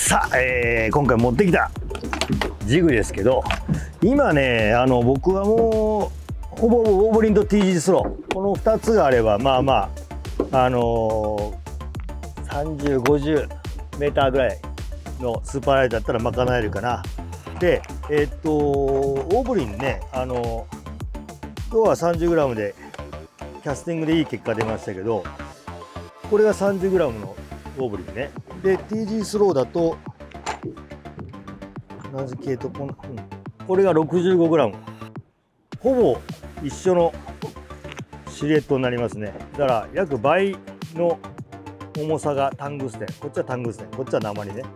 さあ、今回持ってきたジグですけど、今ね僕はもうほぼオーブリンと T 字スローこの2つがあればまあまあ30、50メーターぐらいのスーパーライトだったら賄えるかな。でオーブリンね今日は 30g でキャスティングでいい結果出ましたけど、これが 30g のオーブリンね。で T 字スローだと同じ系統これが 65g、 ほぼ一緒のシルエットになりますね。だから約倍の重さがタングステン、こっちはタングステン、こっちは鉛ね。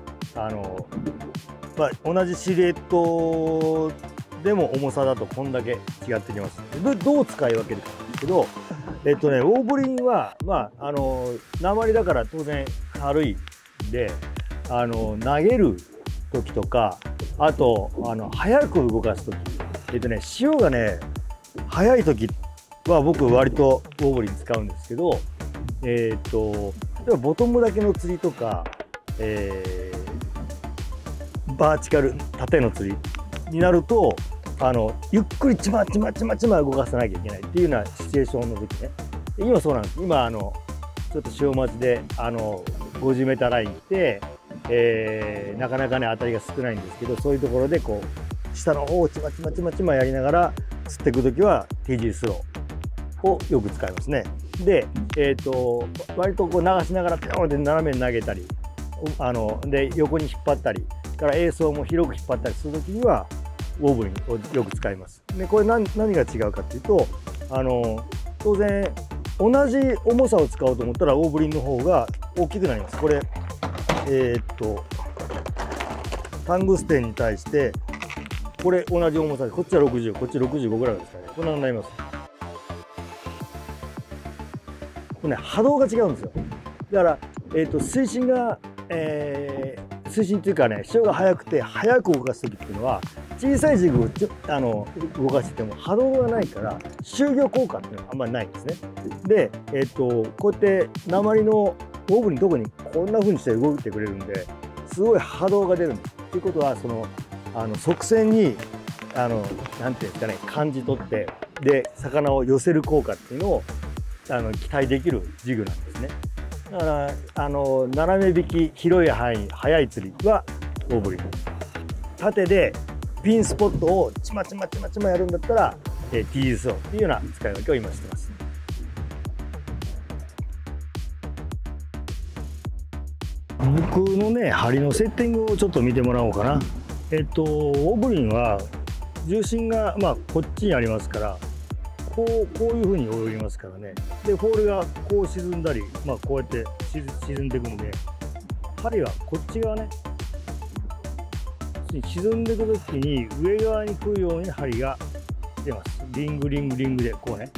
同じシルエットでも重さだとこんだけ違ってきます。どう使い分けるかなんですけど、オーブリンは鉛だから当然軽いんで投げる時とか、あと速く動かす時、潮がね速い時は僕割とオーブリン使うんですけど、例えばボトムだけの釣りとか、バーチカル縦の釣りになるとゆっくりちま動かさなきゃいけないっていうようなシチュエーションの時ね。今そうなんです。今ちょっと潮待ちで50メーターライン来て、なかなかね当たりが少ないんですけど、そういうところでこう下の方をちまやりながら釣っていく時は T 字スローをよく使いますね。で割とこう流しながらピョンって斜めに投げたりで横に引っ張ったりから泳走も広く引っ張ったりする時にはオーブリンをよく使います。でこれ何が違うかっていうと当然同じ重さを使おうと思ったらオーブリンの方が大きくなります。これタングステンに対してこれ同じ重さで、こっちは60、こっち65ぐらいですかね。こんなになります。これね波動が違うんですよ。だから水深が水深っていうかね、潮が速くて速く動かす時っていうのは小さいジグを動かしてても波動がないから集魚効果っていうのはあんまりないんですね。でこうやって鉛のオーブリン特にこんな風にして動いてくれるんですごい波動が出るんです。ということは側線になんていうんですかね、感じ取ってで魚を寄せる効果っていうのを期待できるジグなんですね。だから斜め引き広い範囲速い釣りはオーブリン、縦でピンスポットをちまやるんだったら T 字スローっていうような使い分けを今してます。僕のね針のセッティングをちょっと見てもらおうかな。オーブリンは重心がこっちにありますから、こういう風に泳ぎますからね。でフォールがこう沈んだり、こうやって沈んでいくので、針はこっち側ね沈んでいく時に上側に来るように針が出ます。リングでこうね。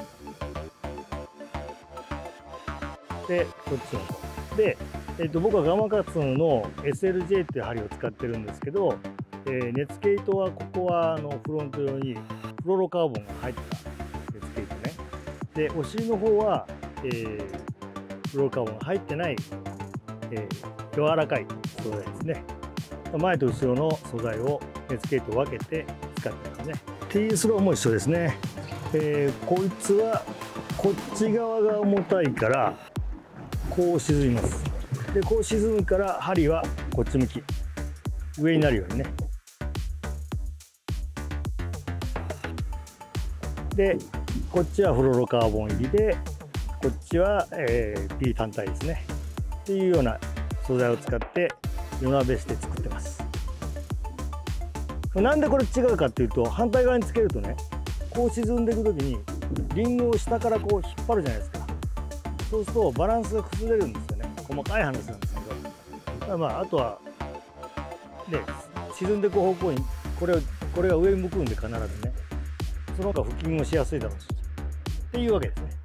でこっちの方で、僕はガマカツの SLJ っていう針を使ってるんですけど、熱毛糸はここはフロント用にフロロカーボンが入った熱毛糸ね。でお尻の方は、フロロカーボンが入ってない、柔らかい素材ですね。前と後ろの素材を熱毛糸を分けて使ってますね。T スローも一緒ですね。こいつはこっち側が重たいからこう沈みます。でこう沈むから針はこっち向き上になるようにね。でこっちはフロロカーボン入りで、こっちは、P 単体ですねっていうような素材を使って夜鍋して作ってます。なんでこれ違うかっていうと、反対側につけるとねこう沈んでいく時にリングを下からこう引っ張るじゃないですか。そうするとバランスが崩れるんですよね。細かい話なんですけど、あとはね沈んでいく方向にこれが上に向くんで必ずね、その方が腹筋もしやすいだろうしっていうわけですね。